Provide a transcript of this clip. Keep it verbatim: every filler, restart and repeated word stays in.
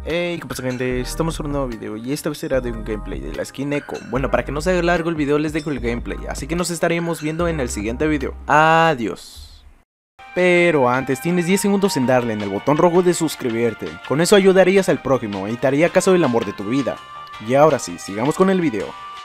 Hey, ¿qué pasa, gente? Estamos en un nuevo video y esta vez será de un gameplay de la skin Echo. Bueno, para que no se haga largo el video les dejo el gameplay, así que nos estaremos viendo en el siguiente video. Adiós. Pero antes tienes diez segundos en darle en el botón rojo de suscribirte. Con eso ayudarías al prójimo y te haría caso del amor de tu vida. Y ahora sí, sigamos con el video.